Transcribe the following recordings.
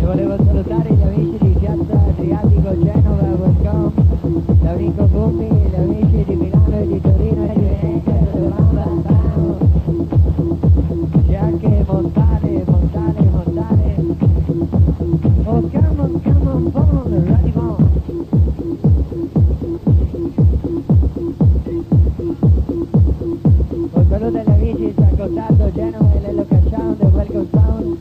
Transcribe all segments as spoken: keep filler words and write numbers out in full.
volevo salutare gli amici di Piazza Adriatico Genova, welcome, l'amico Gummi, gli amici di Milano e di Torino e di Venezia, c'è anche Montale, Montale, Montale, oh come on, come on, Bon, Radimon. Un saluto agli amici di San Gottardo, Genova e Lello Sound e Welcome Sound.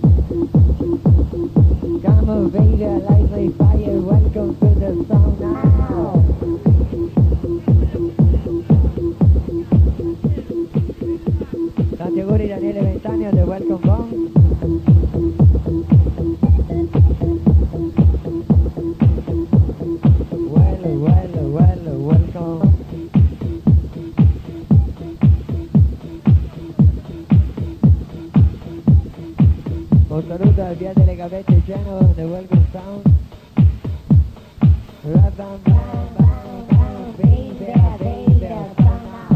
Come on baby, I light my fire, welcome to the sound now. Tanti auguri Daniele Ventani and the Welcome Bomb. Well, well, well, welcome. Un saluto al via delle Gavette Genova, the Welcome Sound. Bam, bam, bam, bam, bam, baby, baby, sound now.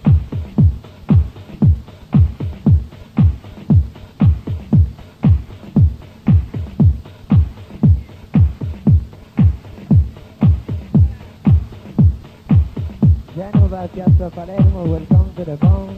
Genova, Piazza Palermo, welcome to the Bone.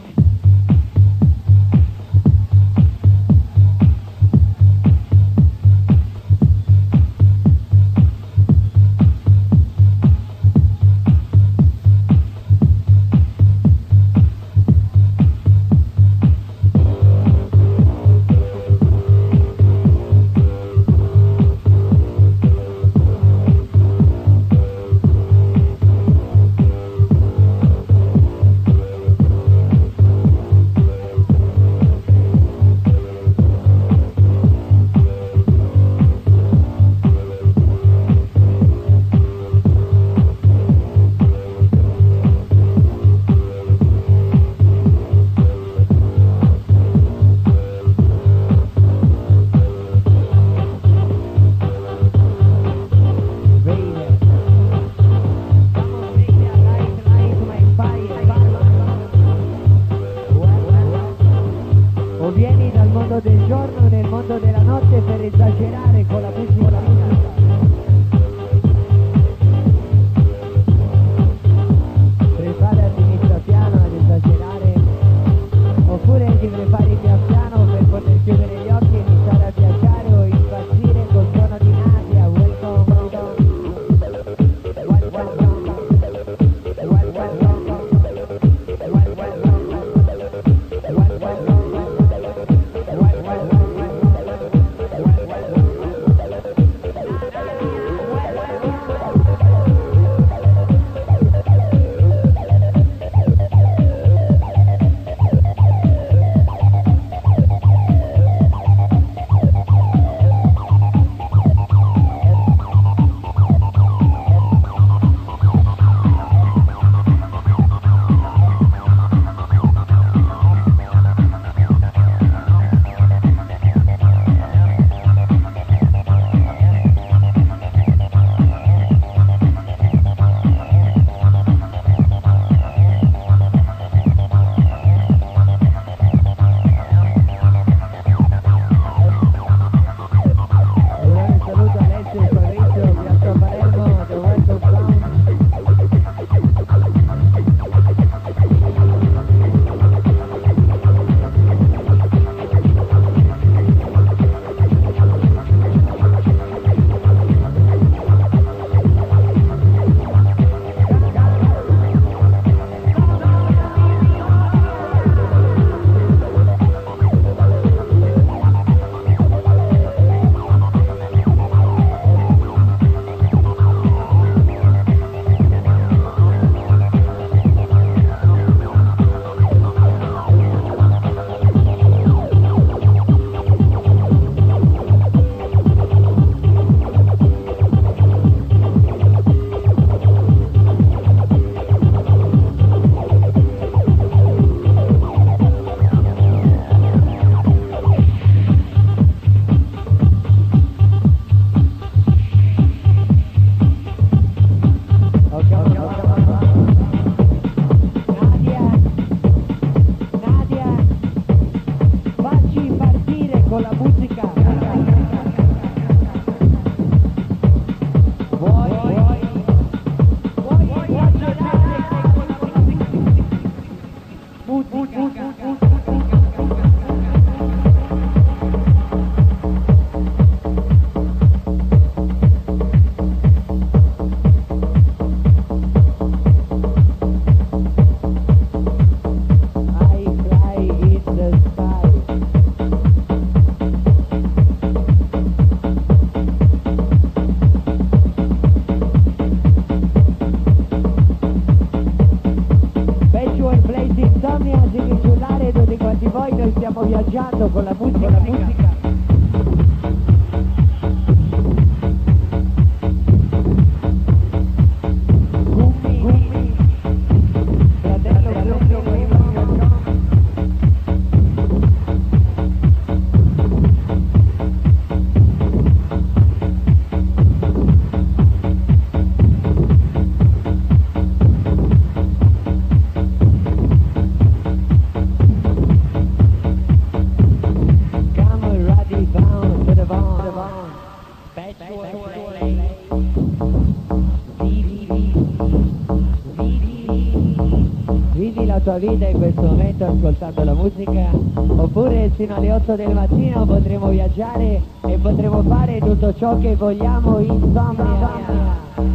Vivi la tua vita in questo momento ascoltando la musica, oppure fino alle otto del mattino potremo viaggiare e potremo fare tutto ciò che vogliamo in somnia.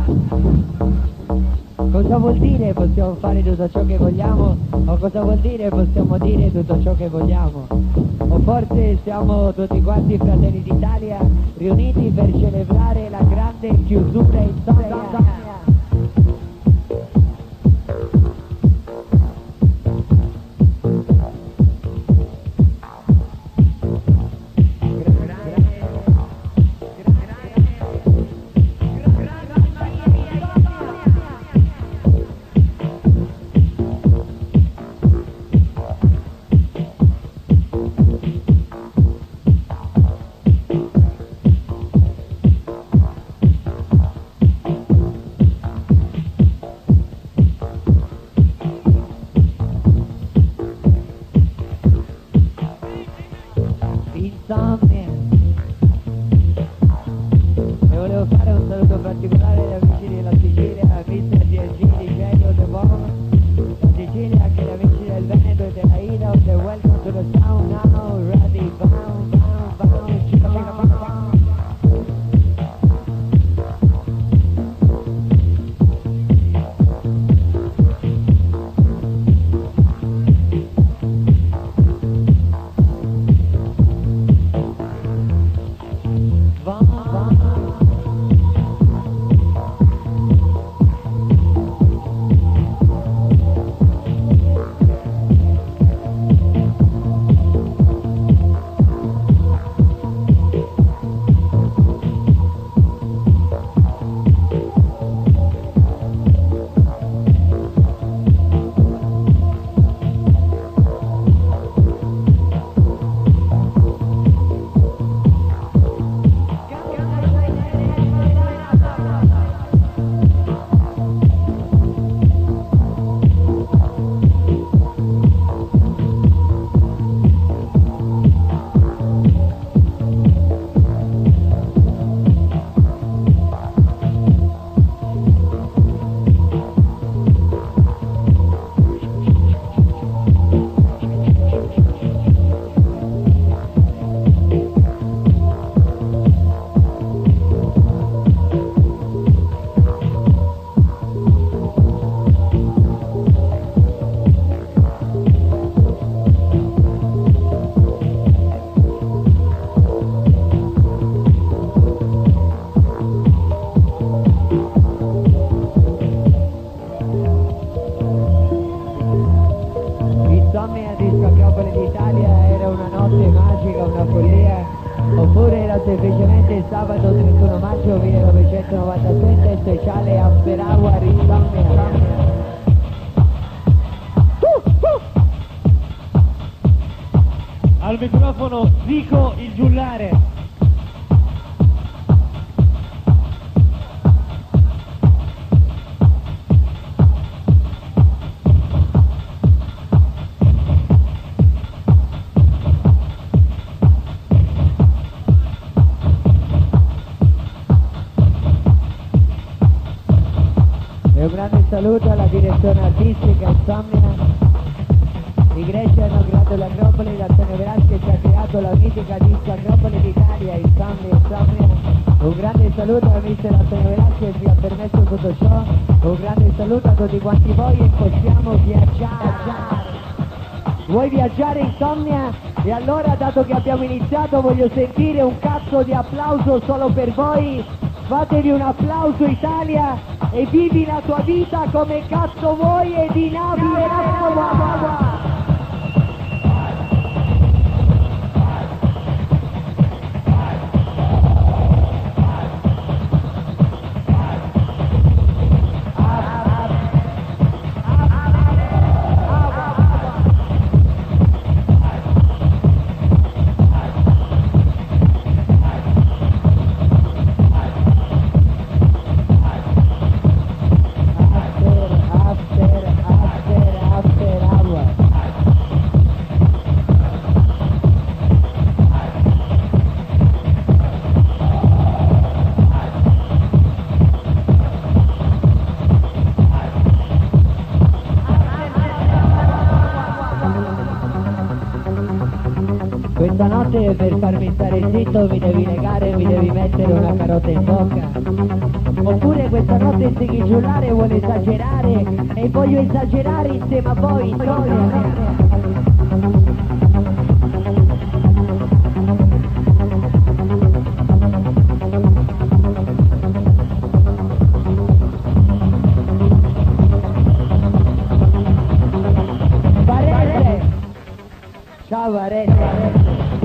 Cosa vuol dire possiamo fare tutto ciò che vogliamo? O cosa vuol dire possiamo dire tutto ciò che vogliamo? O forse siamo tutti quanti fratelli d'Italia riuniti per celebrare la grande chiusura in somnia? Insomnia. E volevo fare un saluto particolare agli amici della Sicilia, a mister D G di Genio The Bomb, la Sicilia, anche gli amici del Veneto e della Ida, the welcome to the sound now, ready, bound, bound, bound, chica, chica, bound, bound. Oppure era semplicemente il sabato trentuno maggio millenovecentonovantasette, speciale After Hour in Somnia. Al microfono Zico il giullare. E un grande saluto alla direzione artistica Insomnia. I greci hanno creato l'Acropoli, l'Antonio Velasquez ha creato la mitica disco Acropoli d'Italia, Insomnia, Insomnia. Un grande saluto al mister Antonio Velasquez che vi ha permesso tutto ciò. Un grande saluto a tutti quanti voi e possiamo viaggiare. Vuoi viaggiare Insomnia? E allora, dato che abbiamo iniziato, voglio sentire un cazzo di applauso solo per voi. Fatevi un applauso Italia e vivi la tua vita come cazzo vuoi e di navi e acqua. farmi stare zitto, mi devi negare e mi devi mettere una carota in bocca. Oppure questa notte Sighi Giullare vuole esagerare e voglio esagerare insieme a voi, insomnia. Ciao Varese.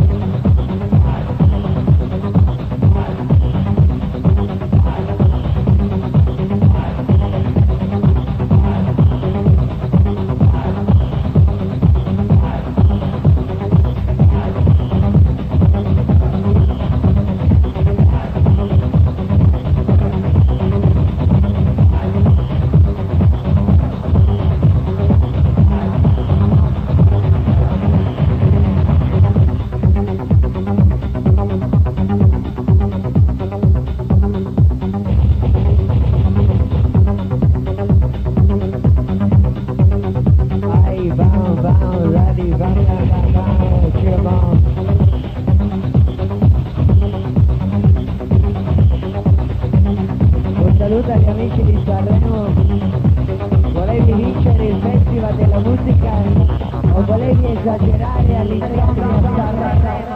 Saluto agli amici di Sanremo. Volevi vincere il Festival della Musica o volevi esagerare all'interno di Sanremo?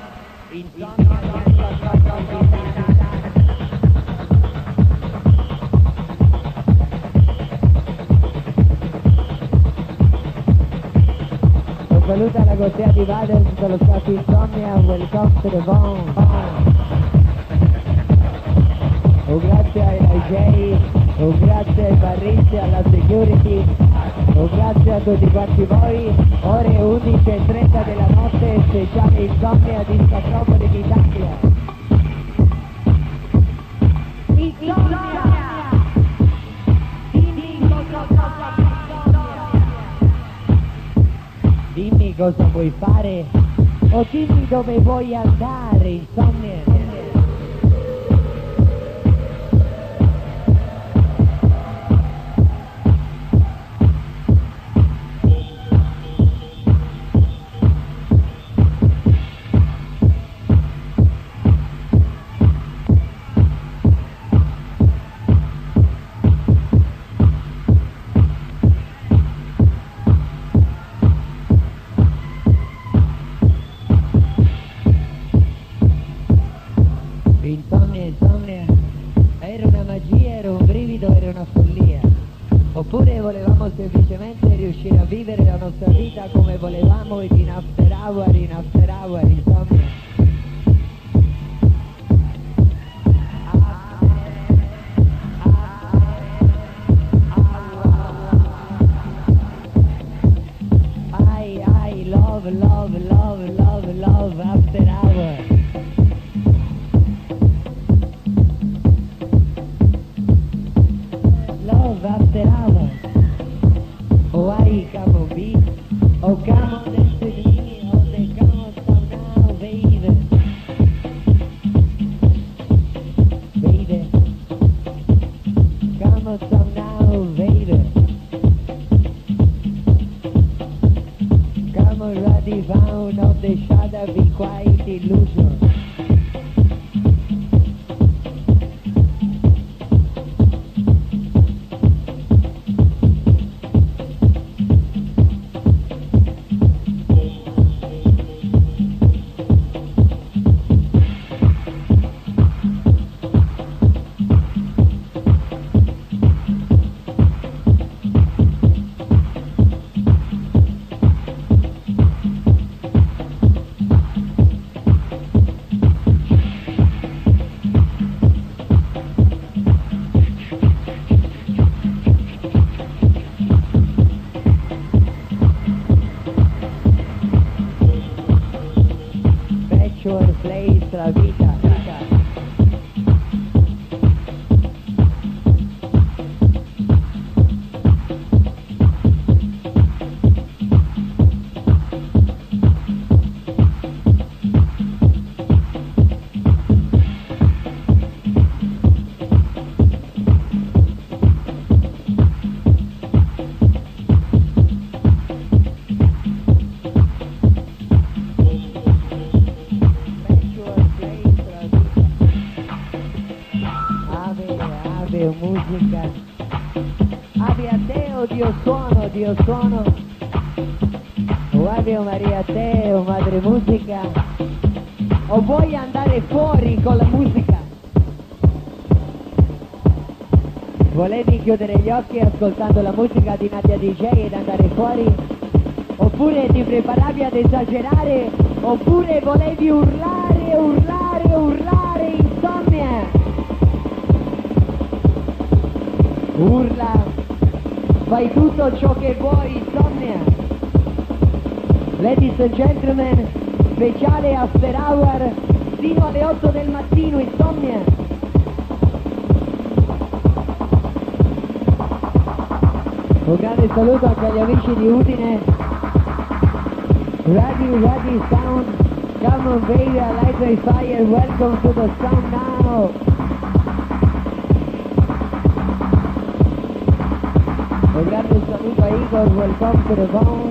Un saluto alla contea di Vaders, dello staff Insomnia, welcome to the Bone. Un grazie ai D J, un grazie ai barristi, alla security, un grazie a tutti quanti voi. Ore undici e trenta della notte, speciale Insomnia di Sacropoli d'Italia. Insomnia! Dimmi cosa vuoi fare o dimmi dove vuoi andare, Insomnia. Insomnia, insomnia, era una magia, era un brivido, era una follia. Oppure volevamo semplicemente riuscire a vivere la nostra vita come volevamo ed in after hour, in after hour, insomnia. I, I love, love, love, love, love after hour. Love after hours. Oh, I come on beat. Oh, come on dance with me. Oh, they come on some now, baby. Dio musica. Ave te, oh Dio suono, Dio suono. O Ave Maria te, oh Madre musica. O vuoi andare fuori con la musica? Volevi chiudere gli occhi ascoltando la musica di Nadia D J ed andare fuori? Oppure ti preparavi ad esagerare? Oppure volevi urlare, urlare, urlare, insomnia? Urla, fai tutto ciò che vuoi, insomnia. Ladies and gentlemen, speciale after hour fino alle otto del mattino, insomnia. Un grande saluto anche agli amici di Udine. Radio, radio sound, come on baby, I light my fire, welcome to the sound now. Un grande saluto a Igor, welcome to the phone.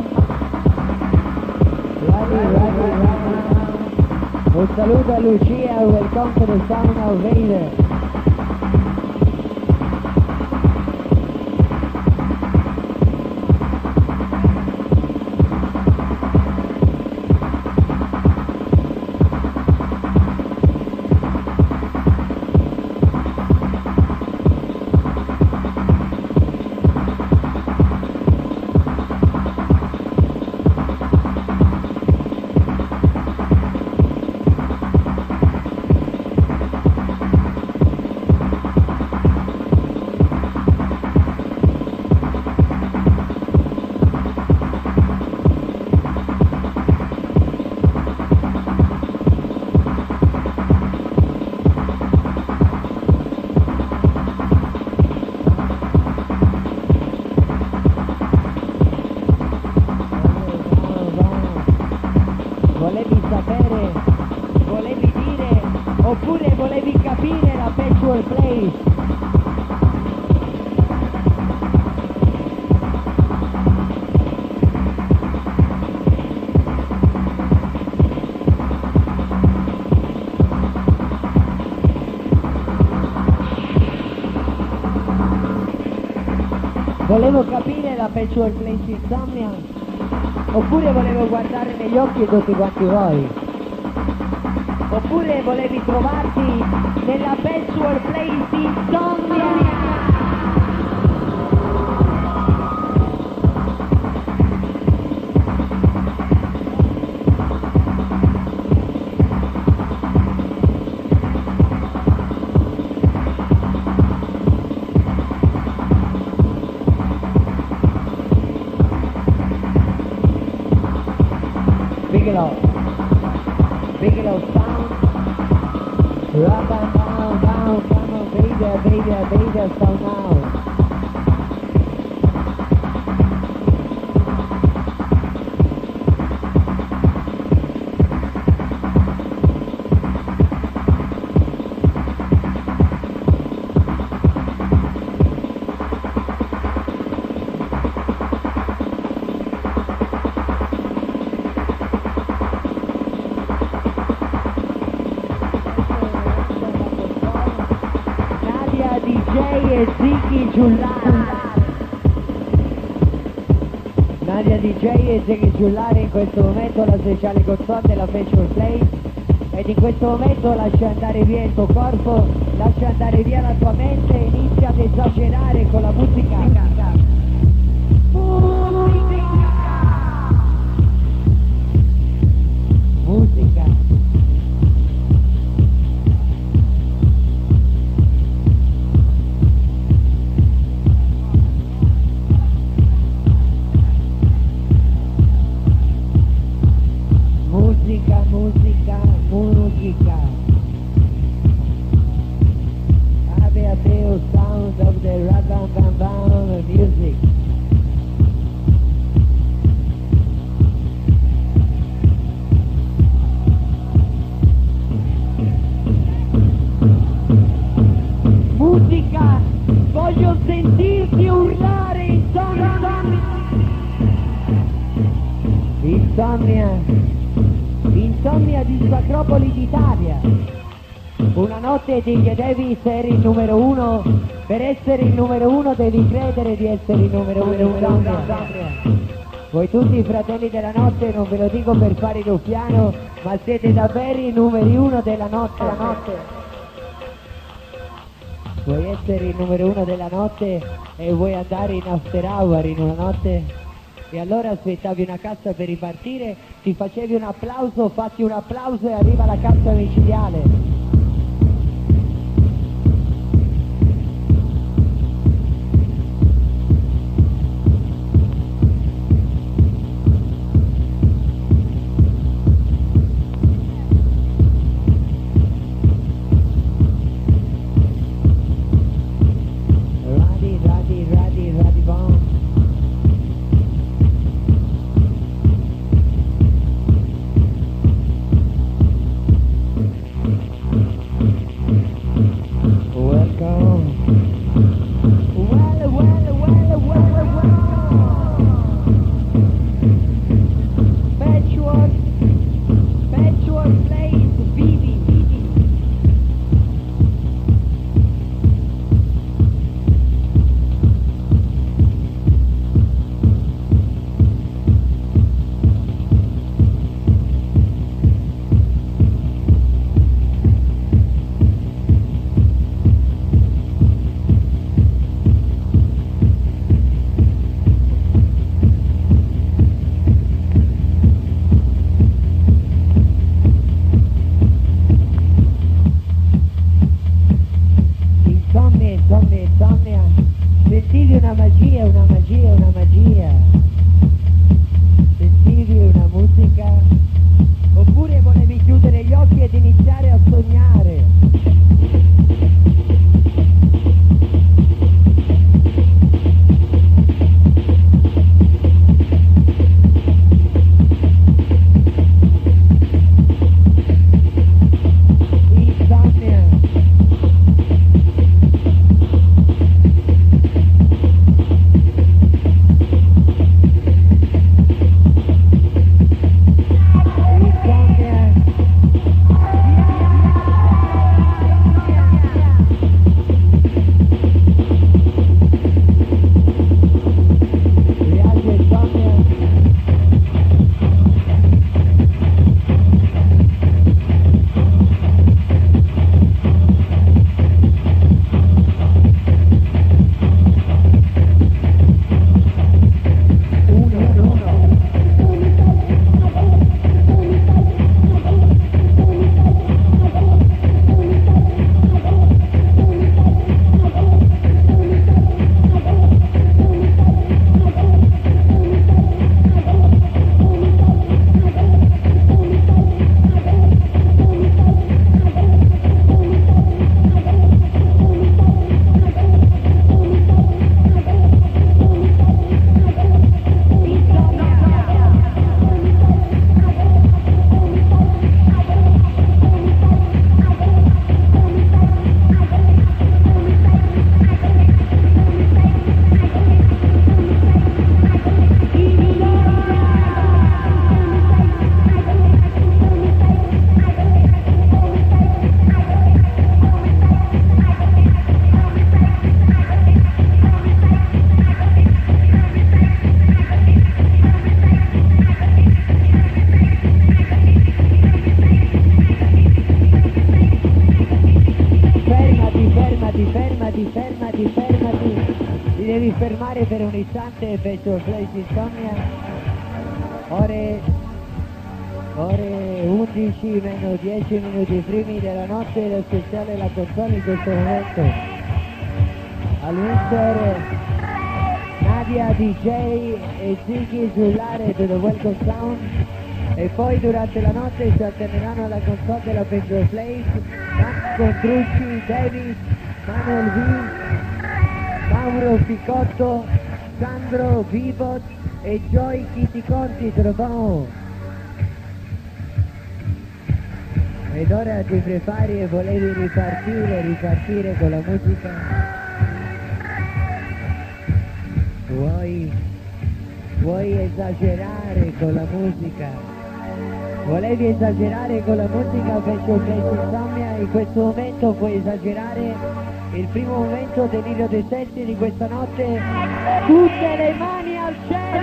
Radio, radio, radio. Un saluto a Lucia, welcome to the sound now, baby. Volevo capire la Patchwork Place Insomnia, oppure volevo guardare negli occhi tutti quanti voi, oppure volevi trovarti nella Patchwork Place Insomnia. Nadia D J e Ziggy Giullari in questo momento la speciale console della Patchwork Place, ed in questo momento lascia andare via il tuo corpo, lascia andare via la tua mente e inizia ad esagerare con la musica. Musica! Musica! Musica, musica, musica. Ave a Deo, sound of the ragam bam bam music. Musica, voglio sentirti urlare insomnia. Insomnia. Insomnia di Sacropoli d'Italia. Una notte ti chiedevi se eri il numero uno, per essere il numero uno devi credere di essere il numero uno in Zambia. Voi tutti i fratelli della notte, non ve lo dico per fare il ruffiano, ma siete davvero i numeri uno della notte. La notte. Vuoi essere il numero uno della notte e vuoi andare in after hour in una notte? E allora aspettavi una cassa per ripartire, ti facevi un applauso, fatti un applauso e arriva la cassa micidiale. Sentivi una magia, una magia, una magia. Sentivi una musica? Oppure volevi chiudere gli occhi ed iniziare a sognare? fermati, fermati, ti devi fermare per un istante, Petrol Place Insomnia. Ore, ore undici meno dieci minuti primi della notte, lo speciale La Console in questo momento. Al mister Nadia D J e Ziggy Giullare to the Welcome Sound. E poi durante la notte si alterneranno alla console della Petrol Place Max Contrucci, Davis, Manuel V, Mauro Ficotto, Sandro Vivot e Joy Kitty Conti Trovò. Ed ora ti prepari e volevi ripartire, ripartire con la musica. Vuoi, vuoi esagerare con la musica? Volevi esagerare con la musica Fashion Place Insomnia, in questo momento puoi esagerare il primo momento delirio dei sensi di questa notte. Tutte le mani al cielo!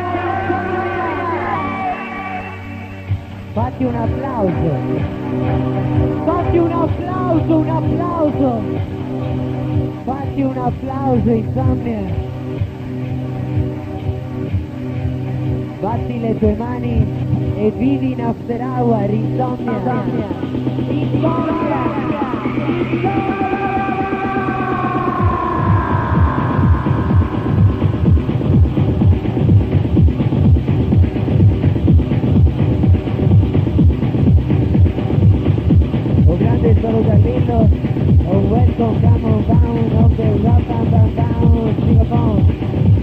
Fatti un applauso! Fatti un applauso, un applauso! Fatti un applauso, Insomnia! Batti le tue mani e vivi in after hour, Insomnia! Insomnia! Insomnia! Un grande saluto a Lillo, un welcome, come on down of the rock and down, down, Singapore.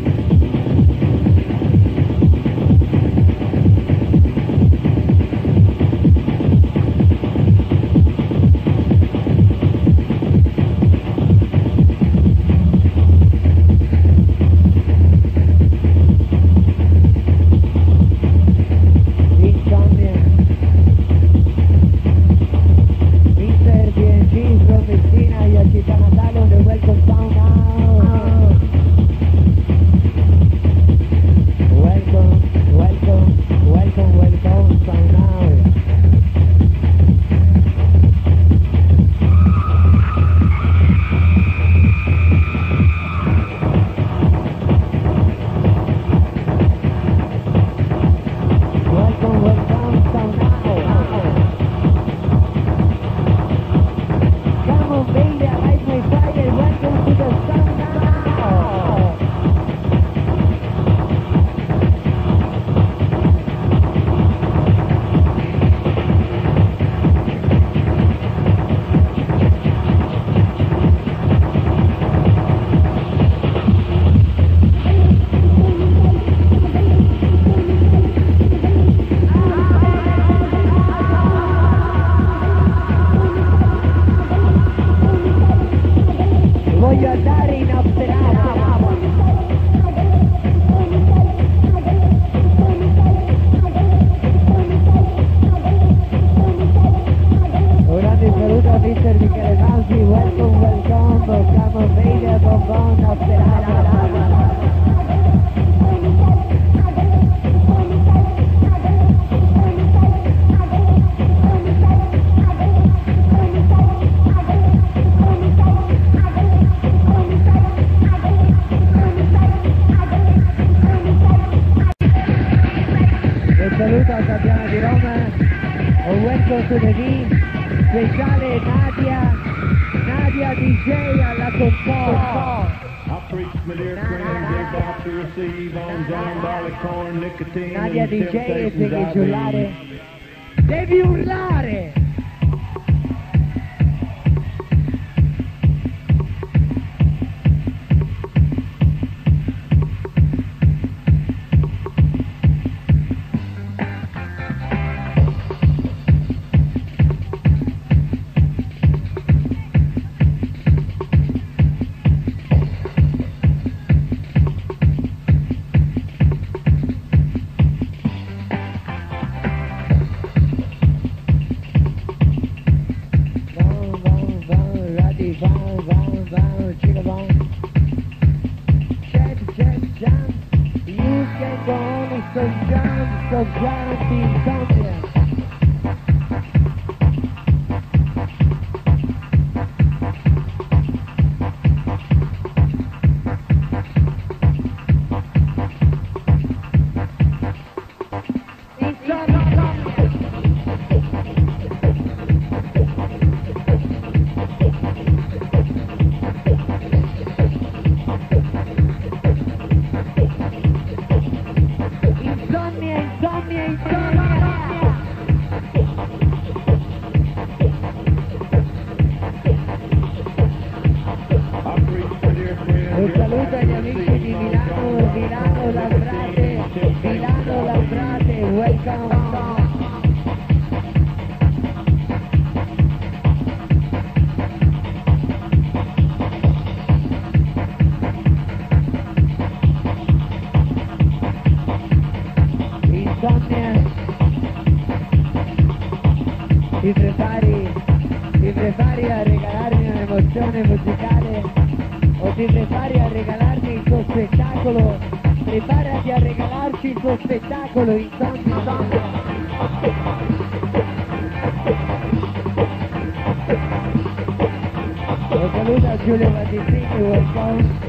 Nadia D J, e devi urlare, devi urlare! Insomnia. musicale o ti prepari a regalarmi il tuo spettacolo, preparati a regalarci il tuo spettacolo in Insomnia. Lo saluta Giulio Battistini, welcome.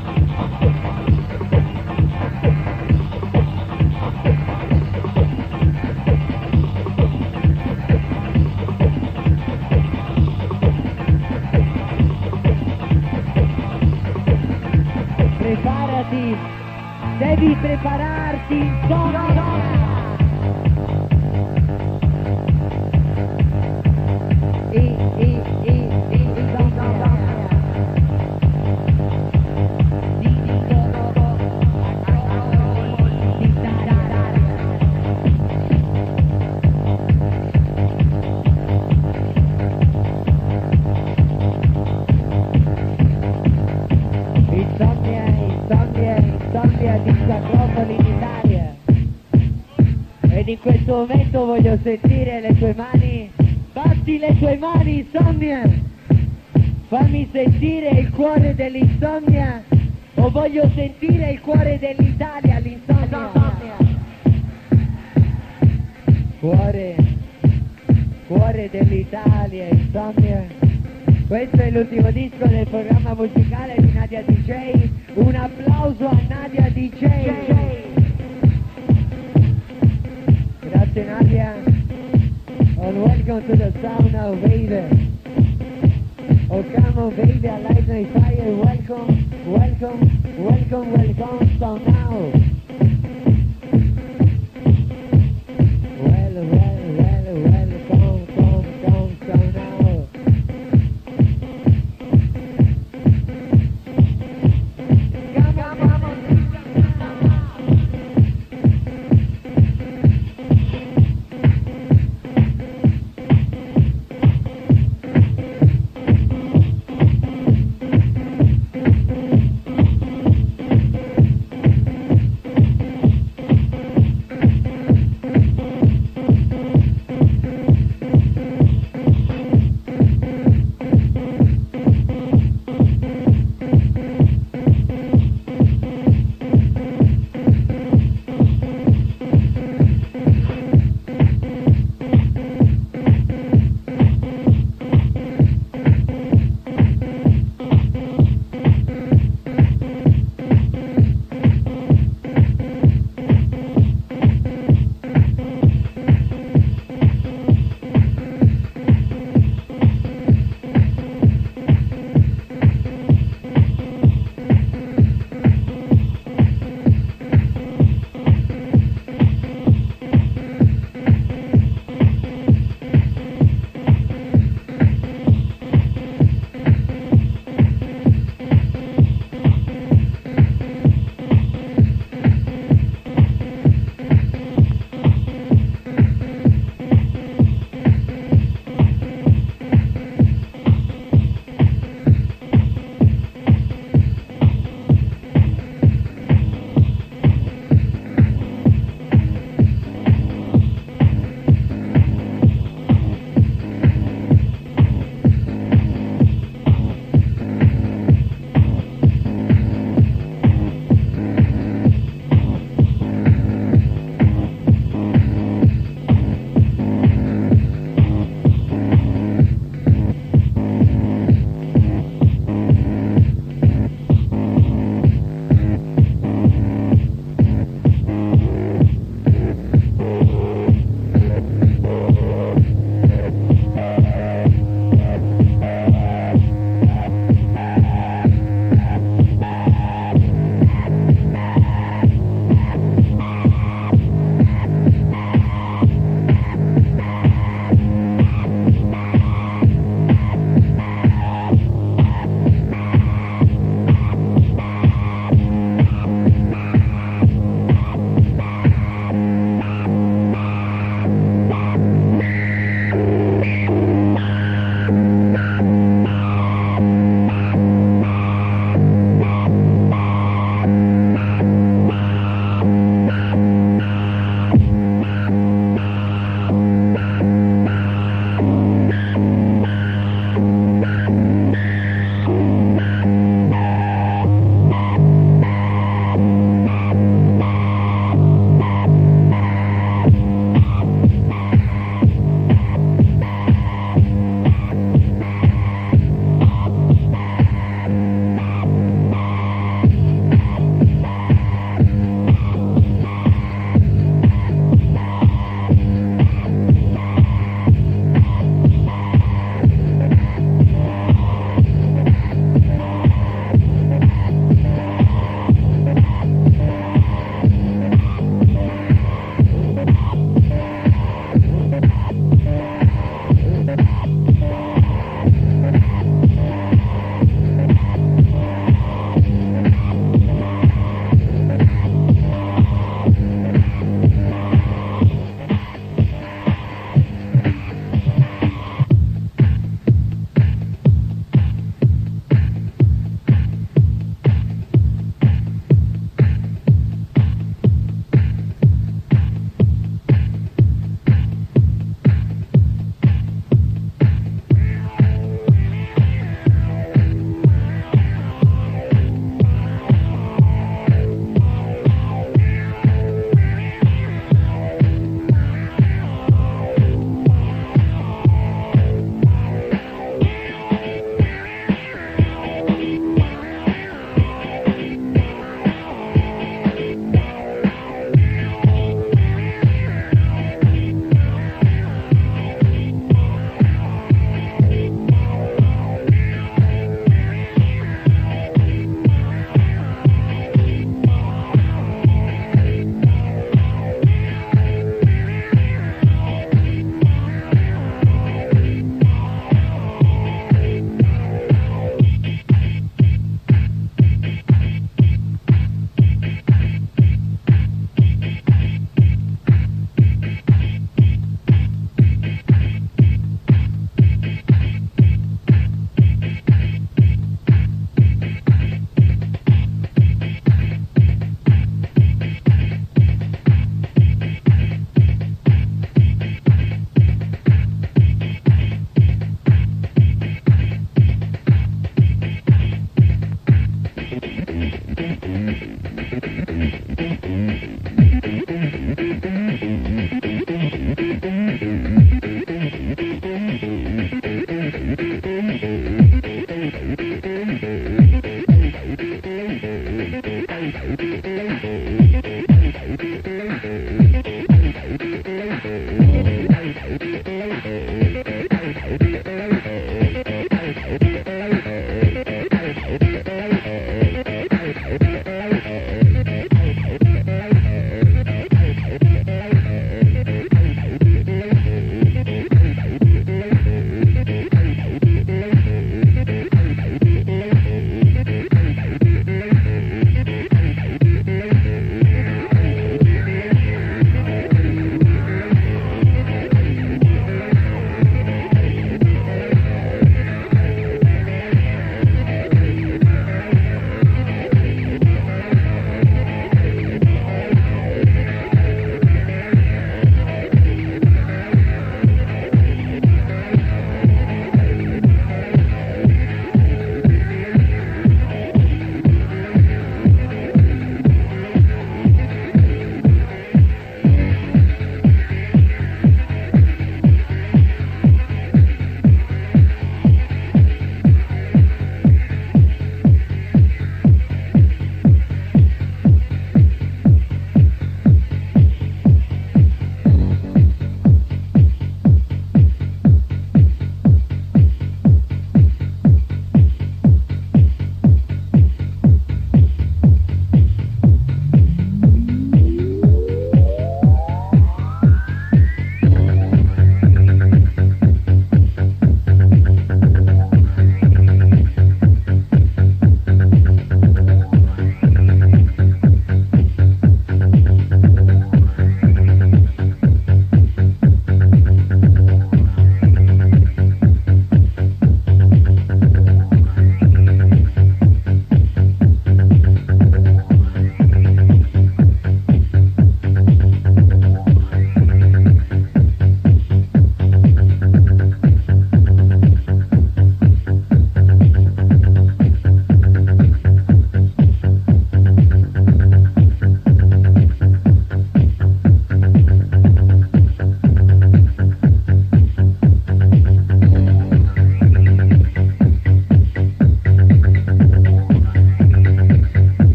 Preparati, devi prepararti, Insomnia! E, e, e, e, Insomnia! Di, di, do, do, do. Di, da, da, da. Insomnia, Insomnia, Insomnia di Sacropoli in Italia. Ed in questo momento voglio sentire le tue mani. Batti le tue mani, Insomnia! Fammi sentire il cuore dell'Insomnia, o voglio sentire il cuore dell'Italia, l'Insomnia! Cuore, cuore dell'Italia, Insomnia! Questo è l'ultimo disco del programma musicale di Nadia D J. Un applauso a Nadia D J! Grazie Nadia! And welcome to the sound of baby. Oh come on baby, I light my fire. Welcome, welcome, welcome, welcome, so now. Well, well, well, well, come, come, come, so now. Come on, come on.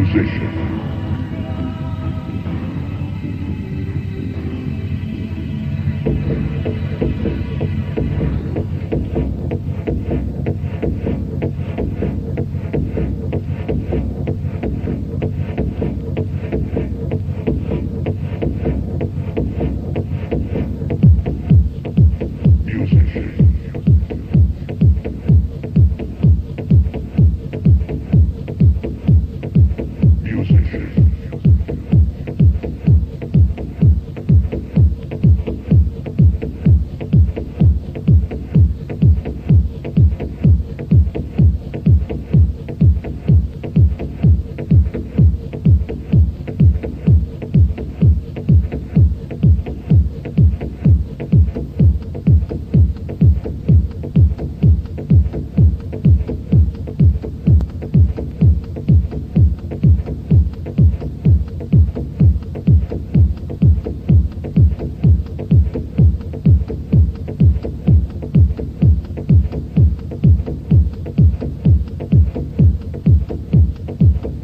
Musician.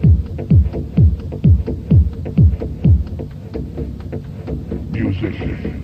Musician.